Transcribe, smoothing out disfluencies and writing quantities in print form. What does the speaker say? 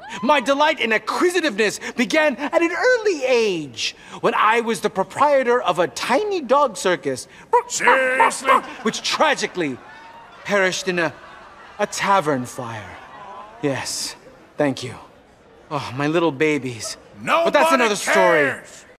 My delight in acquisitiveness began at an early age, when I was the proprietor of a tiny dog circus. Seriously? Which tragically perished in a tavern fire. Yes, thank you. Oh, my little babies. Nobody But that's another story. cares.